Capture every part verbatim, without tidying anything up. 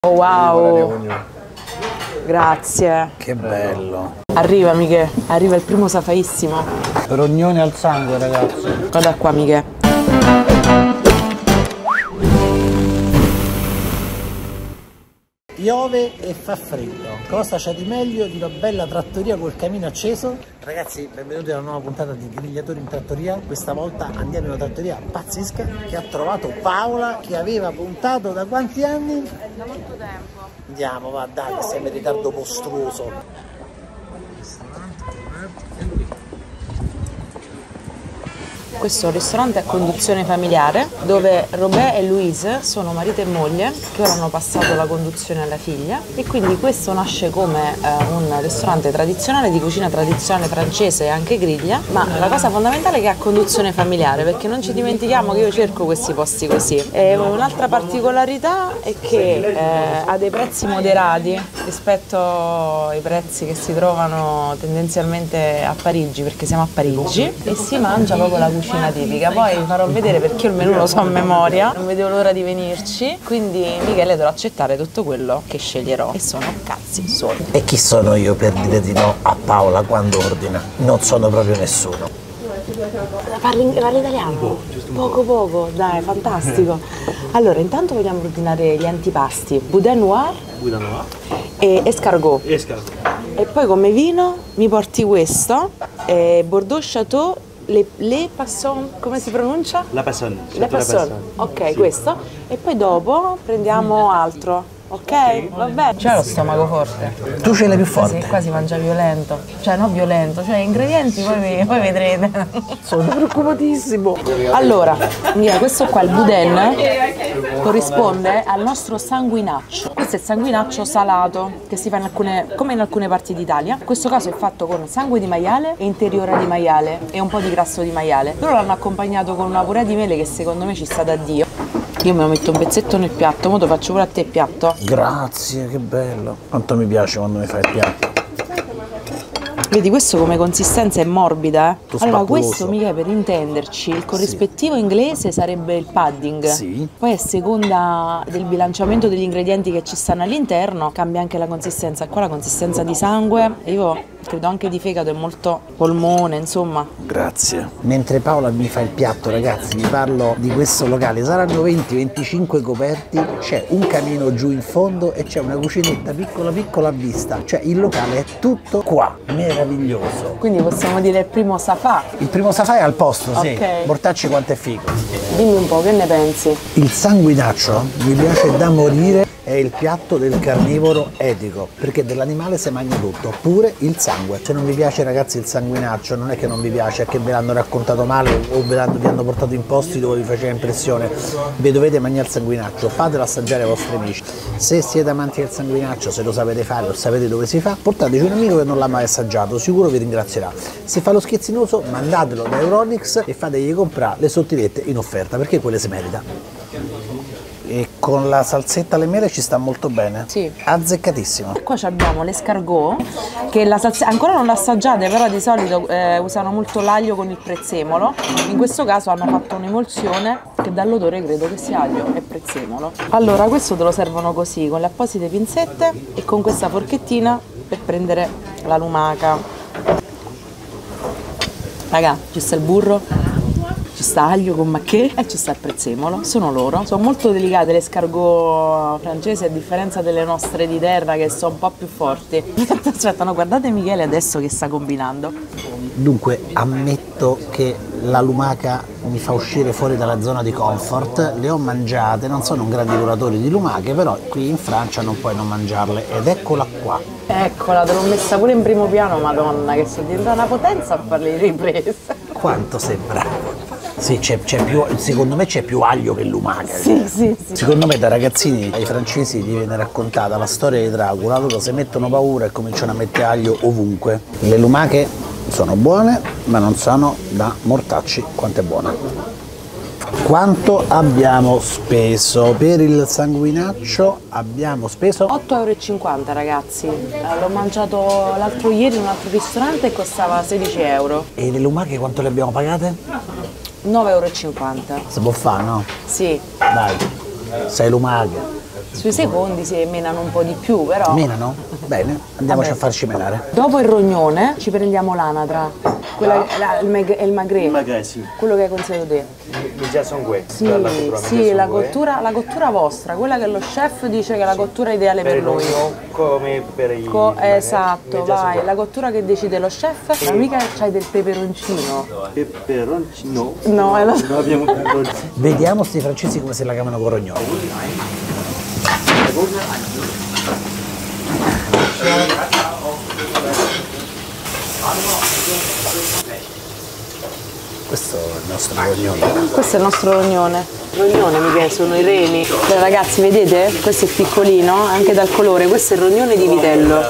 Oh, wow, grazie. Che bello. Arriva Miche, arriva il primo safaissimo. Rognone al sangue, ragazzi. Guarda qua Miche. Piove e fa freddo. Cosa c'è di meglio di una bella trattoria col camino acceso? Ragazzi, benvenuti alla nuova puntata di Grigliatori in Trattoria. Questa volta andiamo in una trattoria pazzesca che ha trovato Paola, che aveva puntato da quanti anni? Da molto tempo. Andiamo, va, dai, che siamo in ritardo mostruoso. Questo è un ristorante a conduzione familiare dove Robè e Louise sono marito e moglie che ora hanno passato la conduzione alla figlia, e quindi questo nasce come eh, un ristorante tradizionale di cucina tradizionale francese e anche griglia, ma la cosa fondamentale è che ha conduzione familiare, perché non ci dimentichiamo che io cerco questi posti così. E un'altra particolarità è che eh, ha dei prezzi moderati rispetto ai prezzi che si trovano tendenzialmente a Parigi, perché siamo a Parigi, e si mangia proprio la cucina tipica. Poi vi farò vedere perché io il menù lo so a memoria, non vedevo l'ora di venirci, quindi Michele dovrà accettare tutto quello che sceglierò, e sono cazzi suoi. E chi sono io per dire di no a Paola quando ordina? Non sono proprio nessuno. Parli, parli italiano? Poco poco, dai, fantastico. Allora, intanto vogliamo ordinare gli antipasti, boudin noir, Boudin noir e escargot. escargot. E poi come vino mi porti questo, eh, Bordeaux Chateau Le, le Passon, come si pronuncia? La Passon. Le Passon, ok, sì. Questo. E poi dopo prendiamo altro, ok? Vabbè. C'è lo stomaco forte. Tu ce l'hai più forte? Sì, qua si mangia violento. Cioè, non violento, cioè ingredienti poi, poi vedrete. Sono preoccupatissimo. Allora, mira, questo qua, il boudin, corrisponde al nostro sanguinaccio. Questo è il sanguinaccio salato, che si fa in alcune, come in alcune parti d'Italia. In questo caso è fatto con sangue di maiale e interiora di maiale e un po' di grasso di maiale. Loro l'hanno accompagnato con una purè di mele che secondo me ci sta da Dio. Io me lo metto un pezzetto nel piatto, mo te lo faccio pure a te il piatto. Grazie, che bello. Quanto mi piace quando mi fai il piatto. Vedi, questo come consistenza è morbida, eh? Tutto allora, spapoloso. questo, mica per intenderci, il corrispettivo sì. inglese sarebbe il padding. Sì. Poi a seconda del bilanciamento degli ingredienti che ci stanno all'interno cambia anche la consistenza. Qua la consistenza di sangue, e io credo anche di fegato, è molto polmone, insomma. Grazie. Mentre Paola mi fa il piatto, ragazzi, vi parlo di questo locale. Saranno venti venticinque coperti, c'è un camino giù in fondo e c'è una cucinetta piccola piccola a vista. Cioè il locale è tutto qua, meraviglioso. Quindi possiamo dire il primo safà. Il primo safà è al posto, sì. Ok. Mortacci quanto è figo. Dimmi un po', che ne pensi? Il sanguinaccio mi piace da morire. È il piatto del carnivoro etico, perché dell'animale si mangia tutto, pure il sangue. Se non vi piace, ragazzi, il sanguinaccio, non è che non vi piace, è che ve l'hanno raccontato male o ve l'hanno, vi hanno portato in posti dove vi faceva impressione. Vi dovete mangiare il sanguinaccio, fatelo assaggiare ai vostri amici. Se siete amanti del sanguinaccio, se lo sapete fare o sapete dove si fa, portateci un amico che non l'ha mai assaggiato, sicuro vi ringrazierà. Se fa lo schizzinoso, mandatelo da Euronics e fategli comprare le sottilette in offerta, perché quelle si merita. E con la salsetta alle mele ci sta molto bene. Sì. Azzeccatissimo. Qua abbiamo l'escargot, che la salsa... ancora non l'assaggiate, però di solito eh, usano molto l'aglio con il prezzemolo. In questo caso hanno fatto un'emulsione che dall'odore credo che sia aglio e prezzemolo. Allora, questo te lo servono così, con le apposite pinzette e con questa forchettina per prendere la lumaca. Raga, ci sta il burro, ci sta aglio con macchè e ci sta il prezzemolo, sono loro. Sono molto delicate le escargot francesi, a differenza delle nostre di terra che sono un po' più forti. Aspetta, no, guardate Michele adesso che sta combinando. Dunque, ammetto che la lumaca mi fa uscire fuori dalla zona di comfort. Le ho mangiate, non sono un grande curatore di lumache, però qui in Francia non puoi non mangiarle. Ed eccola qua. Eccola, te l'ho messa pure in primo piano, madonna, che sto diventando una potenza a fare le riprese. Quanto sei bravo. Sì, c'è, c'è più, secondo me c'è più aglio che lumaca. Sì, sì, sì. Secondo me da ragazzini ai francesi gli viene raccontata la storia di Dracula, loro si mettono paura e cominciano a mettere aglio ovunque. Le lumache sono buone, ma non sono da mortacci quanto è buona. Quanto abbiamo speso? Per il sanguinaccio abbiamo speso otto euro e cinquanta, ragazzi. L'ho mangiato l'altro ieri in un altro ristorante e costava sedici euro. E le lumache quanto le abbiamo pagate? nove euro e cinquanta. Si può fare, no? Sì. Dai, sei lumache. Sui secondi si menano un po' di più, però. Menano? Bene, andiamoci Vabbè. a farci menare. Dopo il rognone ci prendiamo l'anatra, quella, la, il, mag, il magret, Il magret, sì. quello che hai consigliato te. Mi già sono questi. Sì, sì, la cottura, la cottura vostra, quella che lo chef dice che è la cottura ideale per lui. Come per i Co- magret, esatto, mi già sono vai, la cottura che decide lo chef, ma mica c'hai del peperoncino. questi. Peperoncino. No, è la... Non abbiamo peperoncino. Vediamo sti francesi come se la cavano con rognoni. Questo è il nostro rognone. Questo è il nostro rognone. Rognone mi piace, sono i reni. Beh, ragazzi, vedete? Questo è piccolino, anche dal colore. Questo è il rognone di vitello.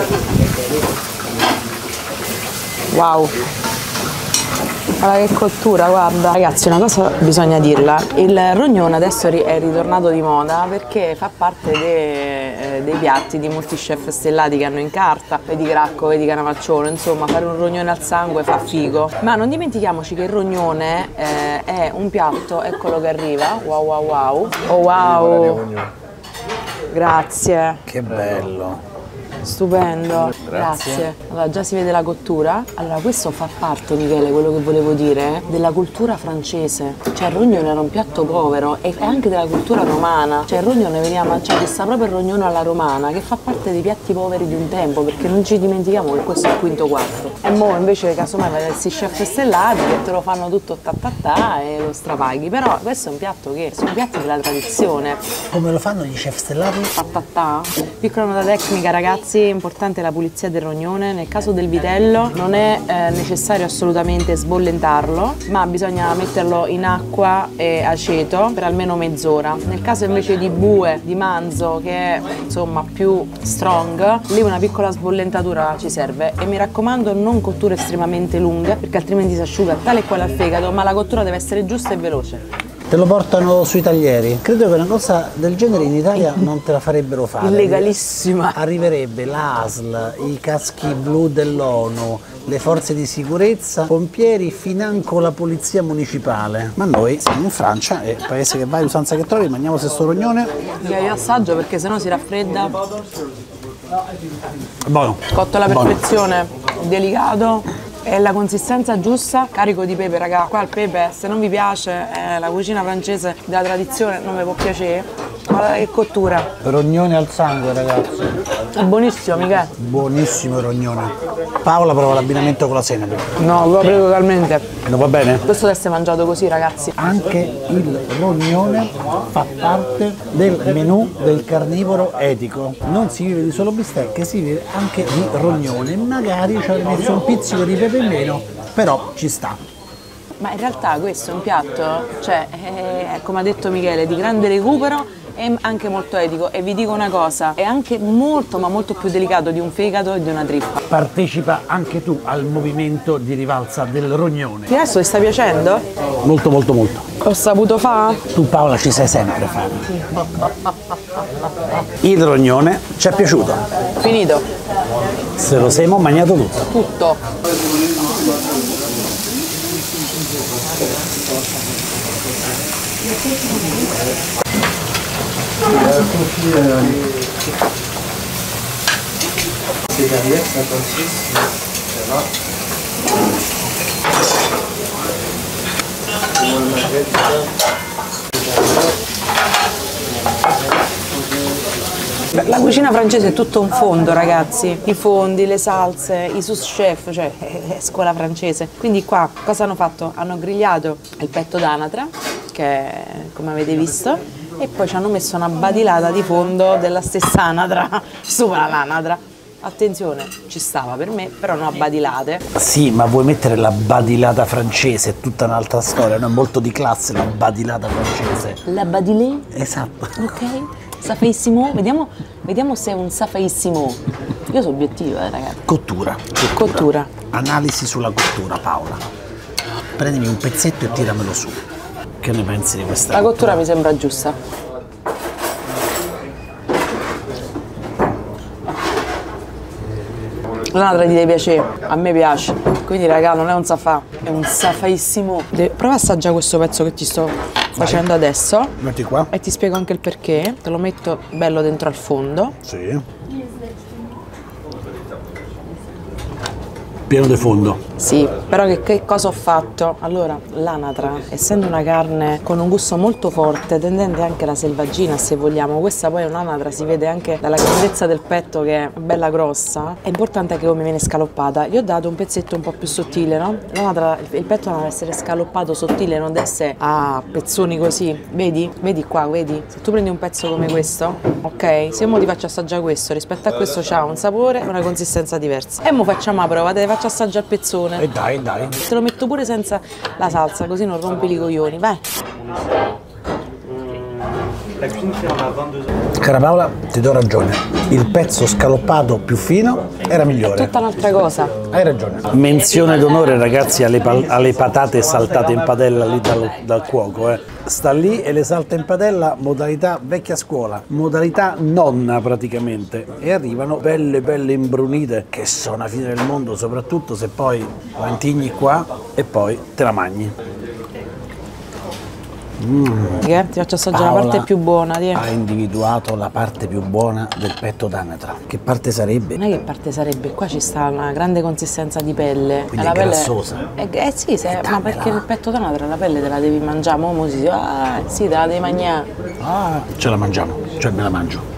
Wow. Guarda che cottura, guarda. Ragazzi, una cosa bisogna dirla. Il rognone adesso è ritornato di moda perché fa parte de, eh, dei piatti di molti chef stellati che hanno in carta. Vedi Cracco, vedi Canavacciolo, insomma, fare un rognone al sangue fa figo. Ma non dimentichiamoci che il rognone eh, è un piatto, eccolo che arriva. Wow wow wow. Oh wow. Grazie. Che bello. Stupendo, grazie. Allora, già si vede la cottura. Allora, questo fa parte, Michele, quello che volevo dire, della cultura francese. Cioè, il rognone era un piatto povero e anche della cultura romana. Cioè, il rognone veniva mangiato, sta proprio il rognone alla romana, che fa parte dei piatti poveri di un tempo, perché non ci dimentichiamo che questo è il quinto quarto. E mo' invece, casomai, vai questi chef stellati che te lo fanno tutto ta ta ta e lo strapaghi. Però questo è un piatto che sono piatti della tradizione. Come lo fanno gli chef stellati? Ta ta ta. Piccola nota tecnica, ragazzi. È importante la pulizia del rognone. Nel caso del vitello non è eh, necessario assolutamente sbollentarlo, ma bisogna metterlo in acqua e aceto per almeno mezz'ora. Nel caso invece di bue, di manzo, che è insomma più strong, lì una piccola sbollentatura ci serve. E mi raccomando, non cotture estremamente lunghe, perché altrimenti si asciuga tale e quale al fegato, ma la cottura deve essere giusta e veloce. Te lo portano sui taglieri. Credo che una cosa del genere in Italia non te la farebbero fare. Illegalissima. Arriverebbe l'A S L, i caschi blu dell'ONU, le forze di sicurezza, pompieri, financo la polizia municipale. Ma noi siamo in Francia e paese che vai, usanza che trovi, mangiamo stesso rognone. Io assaggio perché sennò si raffredda. Buono. Cotto alla Buono. perfezione, delicato. È la consistenza giusta, carico di pepe, raga. Qua il pepe, se non vi piace, è la cucina francese della tradizione, non vi può piacere. Guarda che cottura. Rognone al sangue, ragazzi. È buonissimo, Michele. Buonissimo il rognone. Paola prova l'abbinamento con la senape. No, proprio totalmente. Non va bene? Questo deve essere mangiato così, ragazzi. Anche il rognone fa parte del menù del carnivoro etico. Non si vive di solo bistecche, si vive anche di rognone. Magari ci avrei messo un pizzico di pepe in meno, però ci sta. Ma in realtà questo è un piatto, cioè, è, come ha detto Michele, di grande recupero e anche molto etico. E vi dico una cosa, è anche molto, ma molto più delicato di un fegato e di una trippa. Partecipa anche tu al movimento di rivalsa del rognone. Adesso ti sta piacendo? Molto, molto, molto. Ho saputo fa? Tu, Paola, ci sai sempre fare. Il rognone ci è piaciuto. Finito. Se lo siamo mangiato tutto. Tutto. C'est derrière, cinquante-six, ça va. La cucina francese è tutto un fondo, ragazzi. I fondi, le salse, i sous chef, cioè è scuola francese. Quindi qua cosa hanno fatto? Hanno grigliato il petto d'anatra, che è, come avete visto, e poi ci hanno messo una badilata di fondo della stessa anatra sopra l'anatra. Attenzione, ci stava per me, però non a badilate. Sì, ma vuoi mettere la badilata francese? È tutta un'altra storia, no? È molto di classe la badilata francese. La badilée? Esatto. Ok. Safaissimo? Vediamo, vediamo se è un safaissimo. Io sono obiettiva, eh, ragazzi. Cottura. Cottura. Cottura. Analisi sulla cottura, Paola. Prendimi un pezzetto e tiramelo su. Che ne pensi di questa? La cottura mi sembra giusta. L'anatra ti deve piacere, a me piace. Quindi raga, non è un safà, è un safaissimo. De- Prova a assaggiare questo pezzo che ti sto facendo adesso. Metti qua. E ti spiego anche il perché. Te lo metto bello dentro al fondo. Sì. Pieno di fondo. Sì, però che, che cosa ho fatto? Allora, l'anatra, essendo una carne con un gusto molto forte, tendente anche alla selvaggina se vogliamo, questa poi è un'anatra, si vede anche dalla grandezza del petto che è bella grossa, è importante che come viene scaloppata. Gli ho dato un pezzetto un po' più sottile, no? L'anatra, il petto non deve essere scaloppato sottile, non deve essere a pezzoni così, vedi? Vedi qua, vedi? Se tu prendi un pezzo come questo, ok? Se io ti faccio assaggiare questo, rispetto a questo c'ha un sapore e una consistenza diversa. E mo facciamo la prova, te ne faccio assaggiare il pezzone. E dai, dai. Te lo metto pure senza la salsa, così non rompi i coglioni, vai. La cuisine ferme a ventidue heures. Cara Paola, ti do ragione. Il pezzo scaloppato più fino era migliore. Tutta un'altra cosa. Hai ragione. Menzione d'onore, ragazzi, alle, pa- alle patate saltate in padella lì dal, dal cuoco. Eh. Sta lì e le salta in padella, modalità vecchia scuola, modalità nonna praticamente. E arrivano belle, belle imbrunite, che sono la fine del mondo, soprattutto se poi la intigni qua e poi te la mangi. Mm. Che? Ti faccio assaggiare Paola la parte più buona, di. Ha individuato la parte più buona del petto d'anatra. Che parte sarebbe? Non è che parte sarebbe, qua ci sta una grande consistenza di pelle. Quindi e la è pelle grassosa. Eh, eh sì, se- ma perché il petto d'anatra la pelle te la devi mangiare, mo mo si dice, ah sì, te la devi mangiare. Ah, ce la mangiamo, cioè me la mangio.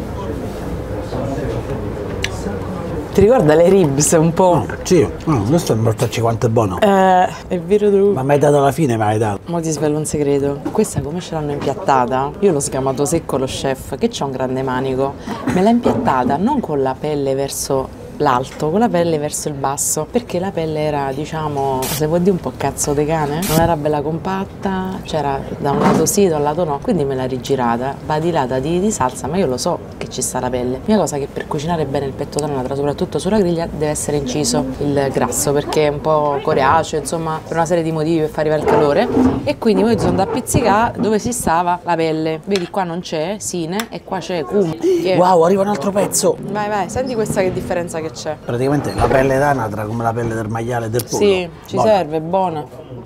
Ti ricorda le ribs un po'? Sì, oh, questo è il mortacci quanto è buono. Eh, è vero tu. Ma mi hai dato alla fine, mi hai dato. Mo ti svelo un segreto. Questa come ce l'hanno impiattata? Io l'ho sgamato secco lo chef, che c'ha un grande manico. Me l'ha impiattata non con la pelle verso l'alto, con la pelle verso il basso, perché la pelle era, diciamo, se vuoi dire un po' cazzo di cane, non era bella compatta, c'era da un lato sì, da un lato no, quindi me l'ha rigirata, badilata di, di salsa, ma io lo so che ci sta la pelle. L'unica cosa è che per cucinare bene il petto d'anatra, soprattutto sulla griglia, deve essere inciso il grasso, perché è un po' coriaceo, insomma, per una serie di motivi per far arrivare il calore, e quindi poi sono andato a pizzicare dove si stava la pelle. Vedi, qua non c'è sine e qua c'è cum. Yeah. Wow, arriva un altro pezzo. Vai, vai, senti questa che differenza che c'è. Praticamente la pelle d'anatra come la pelle del maiale e del pollo. Sì, ci Buona. serve, è buona.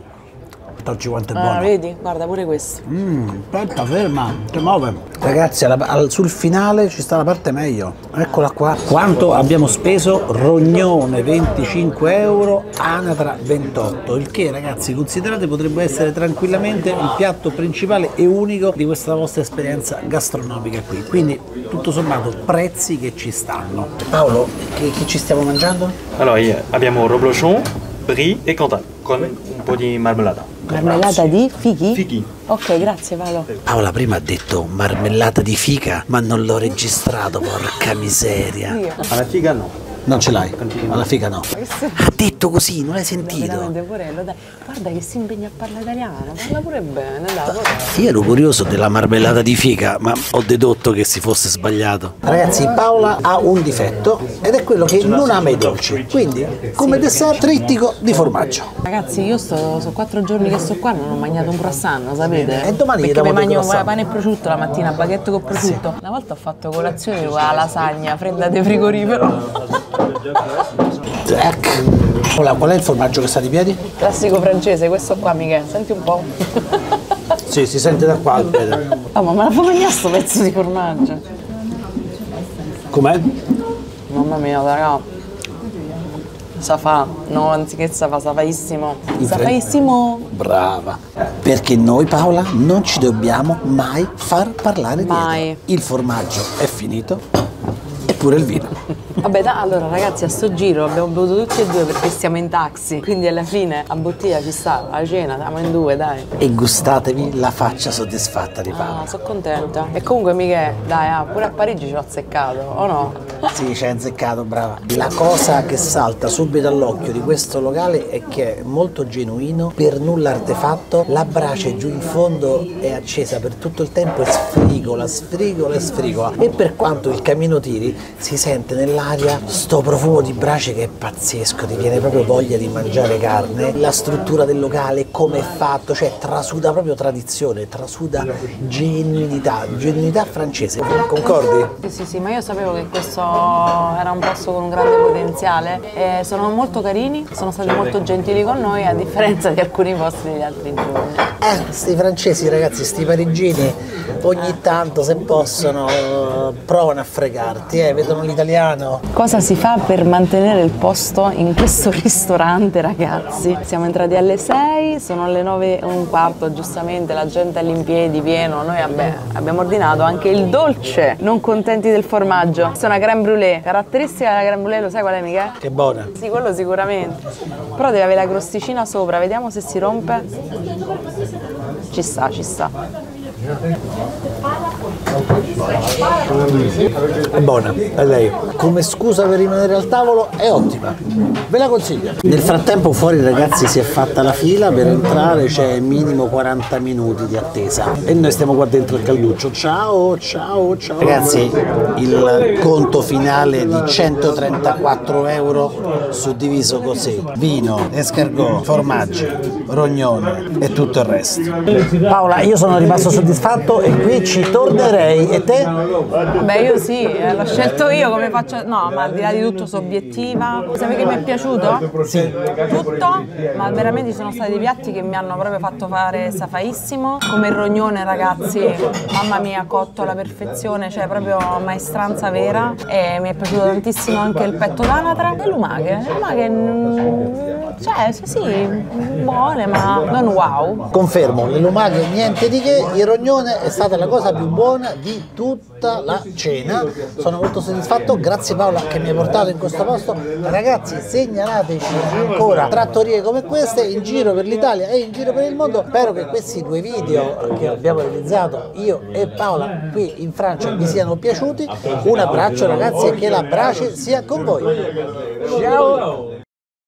Toggi quanto è Ah, buono. vedi? Guarda pure questo. Mmm, aspetta, ferma, si muove. Ragazzi, alla- al- sul finale ci sta la parte meglio. Eccola qua. Quanto abbiamo speso? Rognone venticinque euro, anatra ventotto. Il che, ragazzi, considerate potrebbe essere tranquillamente il piatto principale e unico di questa vostra esperienza gastronomica qui. Quindi, tutto sommato, prezzi che ci stanno. Paolo, che, che ci stiamo mangiando? Allora, io- abbiamo reblochon, brie e cantal con un po' di marmellata. Marmellata di fichi? Fichi. Ok, grazie Paolo. Paola prima ha detto marmellata di fica, ma non l'ho registrato, porca miseria. Alla figa no. Non ce l'hai? Alla fica no. Ha detto così, non l'hai sentito? Veramente pure, dai. Guarda che si impegna a parlare italiano, parla pure bene, dai. Pure. Io ero curioso della marmellata di fica, ma ho dedotto che si fosse sbagliato. Ragazzi, Paola ha un difetto ed è quello che non ama i dolci. Quindi, come dessert, trittico di formaggio. Ragazzi, io sto, sono quattro giorni che sto qua, non ho mangiato un croissant, sapete? E domani gli perché diamo mi dei mangio croissant. pane e prosciutto la mattina, baguette con prosciutto. Una volta ho fatto colazione con la lasagna fredda di frigorifero. Ecco. Paola, qual è il formaggio che sta di piedi? Classico francese, questo qua, Michele, senti un po'. Sì, si sente da qua, vede. Oh, ma me la fa mangiare sto pezzo di formaggio? Com'è? Mamma mia, raga. Sa fa, no, anziché sa fa, sa faissimo. Sa faissimo. Brava. Perché noi, Paola, non ci dobbiamo mai far parlare Mai. dietro. Il formaggio è finito, eppure il vino. Vabbè, da, allora ragazzi, a sto giro abbiamo bevuto tutti e due perché stiamo in taxi, quindi alla fine a bottiglia ci sta, la cena, siamo in due, dai. E gustatevi la faccia soddisfatta di Paola. Ah, sono contenta. E comunque Michele, dai, ah, pure a Parigi ci ho azzeccato, o no? Sì, ci hai azzeccato, brava. La cosa che salta subito all'occhio di questo locale è che è molto genuino, per nulla artefatto, la brace giù in fondo è accesa per tutto il tempo e sfrigola sfrigola, sfrigola e sfrigola. E per quanto il camino tiri, si sente nell'aria sto profumo di brace che è pazzesco, ti viene proprio voglia di mangiare carne. La struttura del locale, come è fatto, cioè trasuda proprio tradizione, trasuda genuinità, genuinità francese. Concordi? Sì, sì, sì, ma io sapevo che questo era un posto con un grande potenziale e sono molto carini, sono stati molto gentili con noi, a differenza di alcuni posti degli altri giorni. Eh, sti francesi ragazzi, sti parigini, ogni tanto se possono provano a fregarti, eh, vedono l'italiano. Cosa si fa per mantenere il posto in questo ristorante, ragazzi? Siamo entrati alle sei, sono le nove e un quarto, giustamente la gente è all'impiedi, pieno. Noi vabbè, abbiamo ordinato anche il dolce, non contenti del formaggio. Questa è una crème brûlée, caratteristica della crème brûlée, lo sai qual è, Michele? Che buona. Sì, quello sicuramente. Però deve avere la crosticina sopra, vediamo se si rompe. Ci sta, ci sta. È buona, è lei. Come scusa per rimanere al tavolo è ottima, ve la consiglio. Nel frattempo fuori ragazzi si è fatta la fila per entrare, c'è minimo quaranta minuti di attesa e noi stiamo qua dentro il calduccio. Ciao, ciao, ciao. Ragazzi, il conto finale di centotrentaquattro euro suddiviso così: vino, escargot, formaggi, rognone e tutto il resto. Paola, io sono rimasto soddisfatto e qui ci tornerei. E te? Beh, io sì, eh, l'ho scelto io, come faccio... No, ma al di là di tutto sono obiettiva. Sapete che mi è piaciuto? Sì. Tutto, ma veramente ci sono stati dei piatti che mi hanno proprio fatto fare safaissimo, come il rognone, ragazzi, mamma mia, cotto alla perfezione, cioè proprio maestranza vera. E mi è piaciuto tantissimo anche il petto d'anatra e lumache. Le lumache, mm, cioè, sì, sì, buone, ma non wow. Confermo, le lumache niente di che, il rognone è stata la cosa più buona di tutta la cena. Sono molto soddisfatto, grazie Paola che mi hai portato in questo posto. Ragazzi, segnalateci ancora trattorie come queste in giro per l'Italia e in giro per il mondo. Spero che questi due video che abbiamo realizzato io e Paola qui in Francia vi siano piaciuti. Un abbraccio ragazzi e che la brace sia con voi. Ciao!